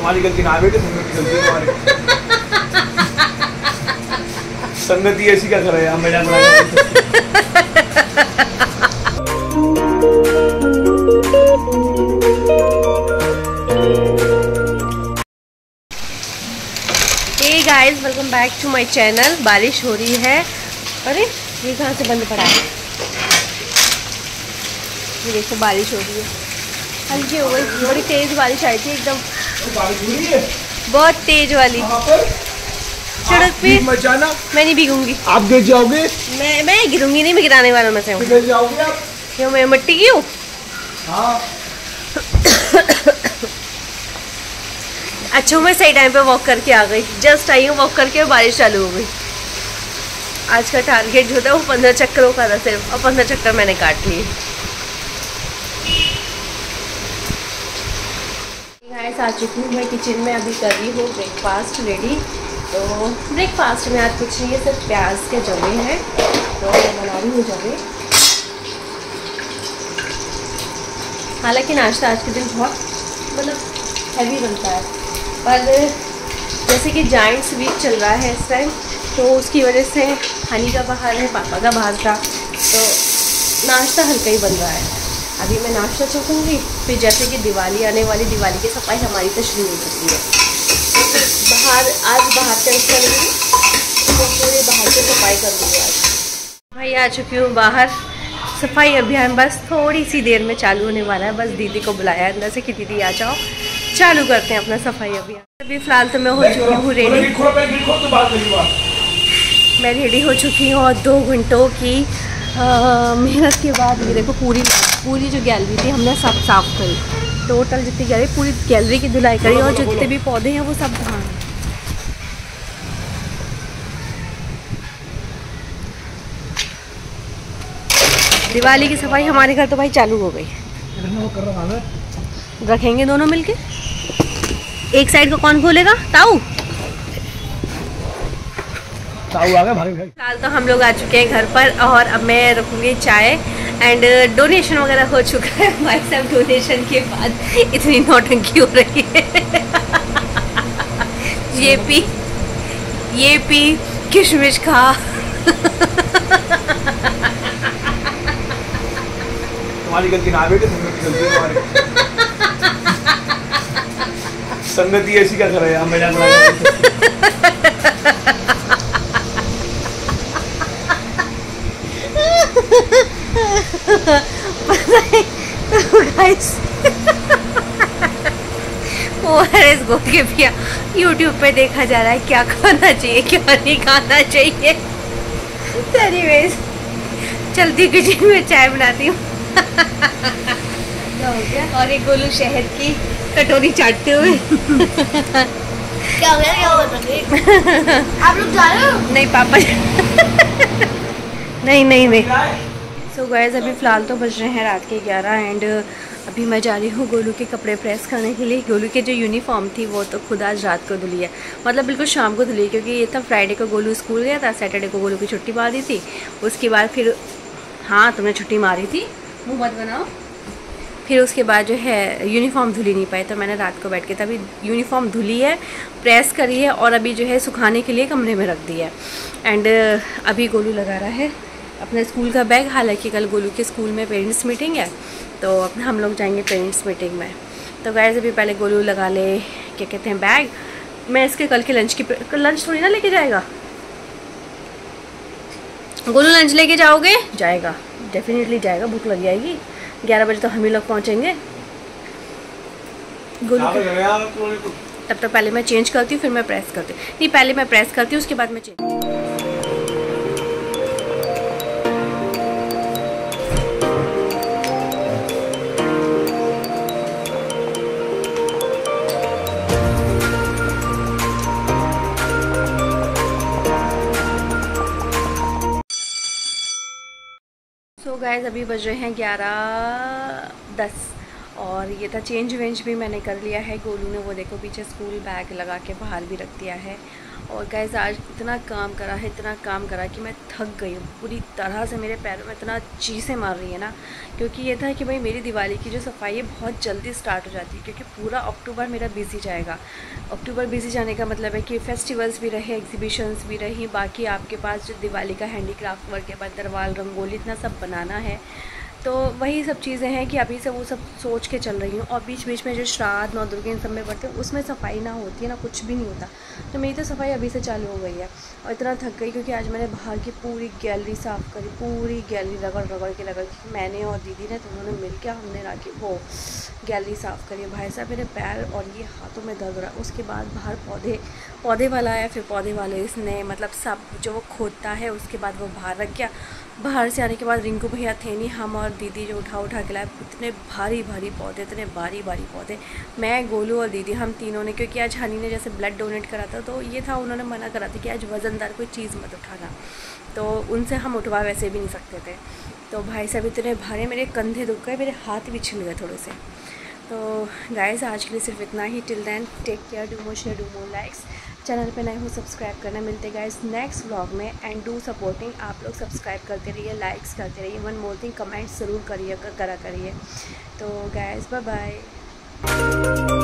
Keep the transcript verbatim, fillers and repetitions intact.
तुम्हारी गलती ना बेटे, संगत की गलती है तुम्हारी। संगति ऐसी क्या कर रहे हैं, मजाक बना hey guys, welcome back to my channel. बारिश हो रही है। अरे ये कहाँ से बंद पड़ा है? ये देखो बारिश हो रही है, हल्की हो गई, बड़ी तेज बारिश आई थी एकदम, बारिश हो रही है बहुत तेज वाली। सड़क पे मत जाना, मैं नहीं भीगूंगी। आप गिर जाओगे। मैं मैं गिरूंगी नहीं, मैं गिराने वालों में से हूँ। गिर जाओगे आप। क्यों, मैं मिट्टी की हूँ? हाँ। अच्छा, मैं सही टाइम पे वॉक करके आ गई। जस्ट आई हूँ वॉक करके और बारिश चालू हो गई। आज का टारगेट जो था वो पंद्रह चक्करों का था सिर्फ, और पंद्रह चक्कर मैंने काट लिए। गाइस, आ चुकी हूँ मैं किचन में, अभी कर रही हूँ ब्रेकफास्ट रेडी। तो ब्रेकफास्ट में आज कुछ नहीं है, सिर्फ प्याज के जवे हैं, तो मैं बना रही हूँ जवे। हालांकि नाश्ता आज के दिन बहुत मतलब हैवी बनता है, पर जैसे कि जाइंट्स वीक चल रहा है इस टाइम, तो उसकी वजह से हनी का बाहर है, पापा का बाहर था, तो नाश्ता हल्का ही बन रहा है। अभी मैं नाश्ता चखूँगी, फिर जैसे कि दिवाली आने वाली, दिवाली की सफाई हमारी तो शुरू हो चुकी है। बाहर आज बाहर का हिस्सा लूँगी, तो पूरे बाहर की सफाई कर दूँगी आज। भाई आ चुकी हूँ बाहर, सफाई अभियान बस थोड़ी सी देर में चालू होने वाला है। बस दीदी को बुलाया अंदर से कि दीदी आ जाओ, चालू करते हैं अपना सफाई अभियान। अभी फ़िलहाल तो मैं हो चुकी हूँ रेडी। मैं रेडी हो चुकी हूँ और दो घंटों की मेहनत के बाद ये देखो पूरी पूरी जो गैलरी थी हमने सब साफ़ करी। टोटल जितनी गैलरी, पूरी गैलरी की धुलाई करी, और जितने भी पौधे हैं वो सब धान। दिवाली की सफाई हमारे घर तो भाई चालू हो गई। रखेंगे दोनों मिलके। एक साइड का कौन खोलेगा? ताऊ ताऊ आ गए भाई भाई। फिलहाल तो हम लोग आ चुके हैं घर पर, और अब मैं रखूँगी चाय। एंड डोनेशन वगैरह हो चुका है भाई साहब। डोनेशन के बाद इतनी नौटंकी हो रही है। ये पी ये पी किशमिश खा। तुम्हारी गलती ना बेटे, संगत की गलती है तुम्हारी। संगति ऐसी क्या कर रहे हैं, मजाक बना गोल के पिया यूट्यूब पे देखा जा रहा है क्या खाना चाहिए क्या नहीं खाना चाहिए। एनीवेज, चलती किचन में चाय बनाती हूँ। और एक गोलू शहद की कटोरी चाटते हुए। क्या हो गया, क्या हो गया? आप लोग जा रहे हो? नहीं पापा। नहीं नहीं नहीं। सो गाइस, अभी फ़िलहाल तो बज रहे हैं रात के ग्यारह, एंड अभी मैं जा रही हूँ गोलू के कपड़े प्रेस करने के लिए। गोलू के जो यूनिफॉर्म थी वो तो खुद आज रात को धुली है, मतलब बिल्कुल शाम को धुली, क्योंकि ये था फ्राइडे को गोलू स्कूल गया था, सैटरडे को गोलू की छुट्टी मार दी थी। उसके बाद फिर, हाँ तुमने छुट्टी मारी थी, मुँह मत बनाओ। फिर उसके बाद जो है यूनिफॉर्म धुली नहीं पाई, तो मैंने रात को बैठ के तभी यूनिफॉर्म धुली है, प्रेस करी है, और अभी जो है सुखाने के लिए कमरे में रख दिया है। एंड अभी गोलू लगा रहा है अपने स्कूल का बैग। हालांकि कल गोलू के स्कूल में पेरेंट्स मीटिंग है, तो अपने हम लोग जाएंगे पेरेंट्स मीटिंग में। तो गाइस, अभी पहले गोलू लगा ले क्या कहते हैं बैग। मैं इसके कल के लंच की, कल लंच थोड़ी ना लेके जाएगा गोलू। लंच लेके जाओगे? जाएगा, डेफिनेटली जाएगा, भूख लग जाएगी। ग्यारह बजे तो हम ही लोग पहुँचेंगे गोलू। तब तो पहले मैं चेंज करती हूँ, फिर मैं प्रेस करती हूँ। नहीं, पहले मैं प्रेस करती हूँ, उसके बाद मैं चेंज। सो गाइस, अभी बज रहे हैं ग्यारह दस, और ये था चेंज वेंज भी मैंने कर लिया है। गोलू ने वो देखो पीछे स्कूल बैग लगा के बाहर भी रख दिया है, और गाइस आज इतना काम करा है, इतना काम करा कि मैं थक गई हूँ पूरी तरह से। मेरे पैरों में इतना चीज़ें मार रही है ना, क्योंकि ये था कि भाई मेरी दिवाली की जो सफाई है बहुत जल्दी स्टार्ट हो जाती है, क्योंकि पूरा अक्टूबर मेरा बिजी जाएगा। अक्टूबर बिजी जाने का मतलब है कि फेस्टिवल्स भी रहे, एग्जीबिशंस भी रही, बाकी आपके पास जो दिवाली का हैंडीक्राफ्ट वर्क है, बंदरवाल, रंगोली, इतना सब बनाना है। तो वही सब चीज़ें हैं कि अभी से वो सब सोच के चल रही हूँ। और बीच बीच में जो श्राद्ध, नौ दुर्गे इन सब में बढ़ते हैं उसमें सफाई ना होती है ना, कुछ भी नहीं होता। तो मेरी तो सफाई अभी से चालू हो गई है। और इतना थक गई क्योंकि आज मैंने बाहर की पूरी गैलरी साफ़ करी, पूरी गैलरी रगड़ रगड़ के रगड़ के मैंने और दीदी ने, तो उन्होंने मिल के हमने राखी वो गैलरी साफ़ करी। भाई साहब मेरे पैर और ये हाथों में दर्द हो रहा है। उसके बाद बाहर पौधे पौधे वाला आया, फिर पौधे वाले इसने मतलब सब जो वो खोदता है उसके बाद वो बाहर रख गया। बाहर से आने के बाद रिंकू भैया थे नहीं, हम और दीदी जो उठा उठा के लाए। इतने भारी भारी पौधे, इतने भारी भारी पौधे, मैं, गोलू और दीदी हम तीनों ने, क्योंकि आज हनी ने जैसे ब्लड डोनेट करा था तो ये था, उन्होंने मना करा था कि आज वज़नदार कोई चीज़ मत उठाना, तो उनसे हम उठवा वैसे भी नहीं सकते थे। तो भाई साहब इतने भारी, मेरे कंधे दुख गए, मेरे हाथ भी छिल गए थोड़े से। तो गाइस आज के लिए सिर्फ इतना ही। Till then take care, do more share, do more likes. Channel पे नए हो सब्सक्राइब करना। मिलते गाइस नेक्स्ट व्लॉग में। एंड डू सपोर्टिंग, आप लोग सब्सक्राइब करते रहिए, लाइक्स करते रहिए, वन मोर थिंग कमेंट्स ज़रूर करिए करा करिए। तो गाइस बाय बाय।